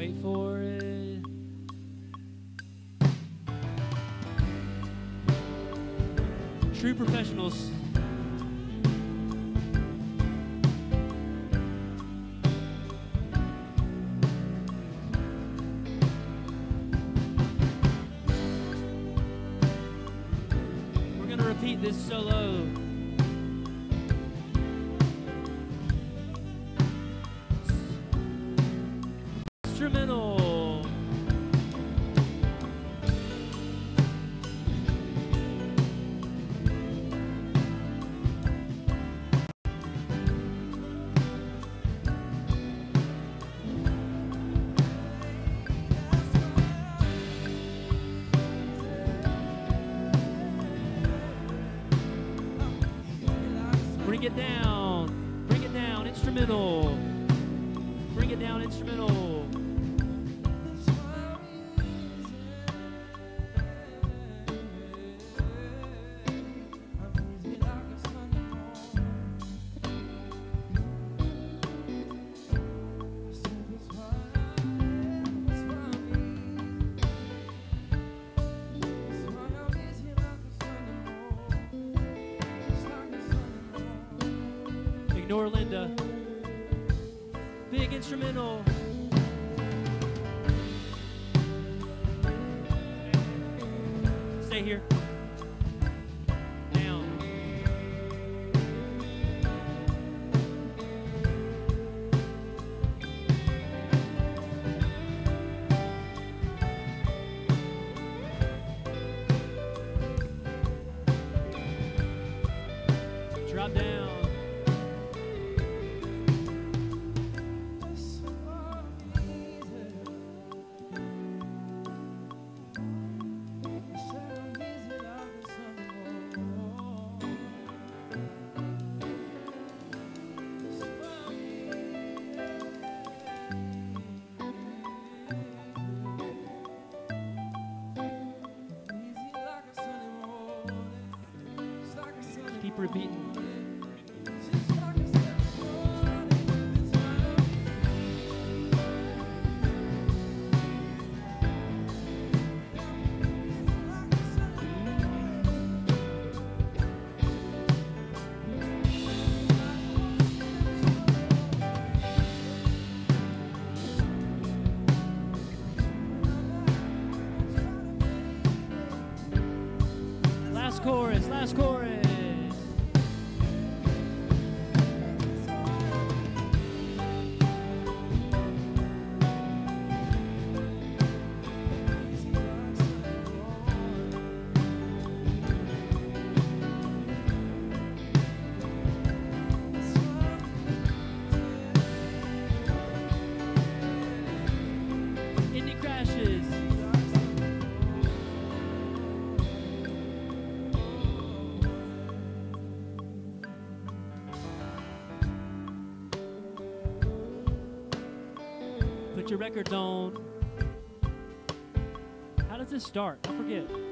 Wait for it. True professionals. We're gonna repeat this solo. Instrumental. Bring it down, instrumental. Bring it down, instrumental. Ignore Linda. Big instrumental. Stay here. Down. Drop down. Keep repeating. Last chorus, last chorus. Indie crashes. Put your records on. How does this start? I forget.